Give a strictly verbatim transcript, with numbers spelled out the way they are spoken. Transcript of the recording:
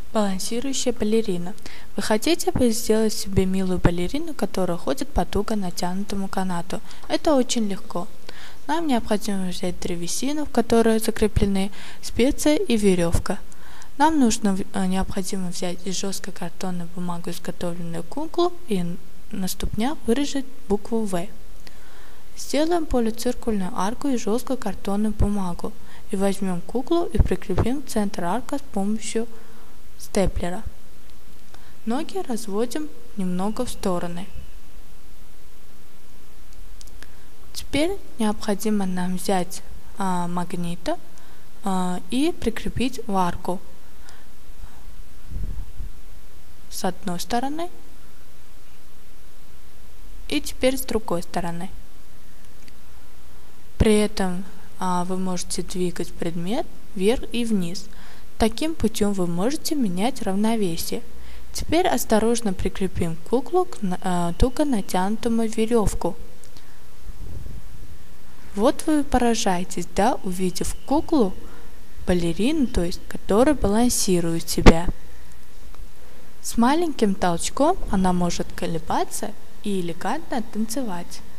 Балансирующая балерина. Вы хотите бы сделать себе милую балерину, которая ходит по туго натянутому канату? Это очень легко. Нам необходимо взять древесину, в которой закреплены специя и веревка. Нам нужно необходимо взять из жесткой картонной бумаги изготовленную куклу и на ступнях вырежать букву В. Сделаем полуциркульную арку из жесткой картонной бумаги и возьмем куклу и прикрепим в центр арка с помощью степлера. Ноги разводим немного в стороны. Теперь необходимо нам взять а, магнита а, и прикрепить в арку с одной стороны и теперь с другой стороны. При этом а, вы можете двигать предмет вверх и вниз. Таким путем вы можете менять равновесие. Теперь осторожно прикрепим куклу к э, туго натянутому веревку. Вот вы поражаетесь, да, увидев куклу, балерину, то есть, которая балансирует себя. С маленьким толчком она может колебаться и элегантно танцевать.